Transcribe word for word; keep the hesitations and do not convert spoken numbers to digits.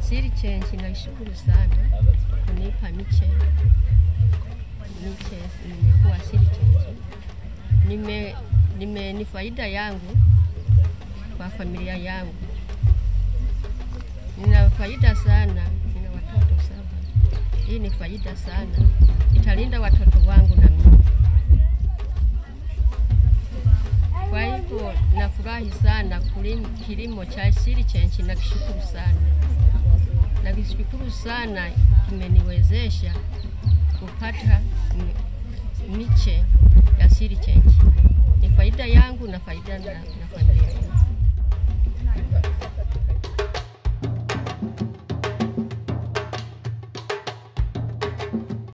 Seedlings naishukuru sana kunipa miche. Miche nimekuwa seedlings. Nime nime ni faida yangu kwa familia yangu. Nina faida sana, nina watoto saba. Hii ni faida sana. Italinda watoto wangu na mimi. Kwa hivyo nafurahi sana kulima kilimo cha seedlings na kishukuru sana. Na kishukuru sana kimeniwezesha kupata miche ya seedlings. Ni faida yangu na faida na, na familia yangu.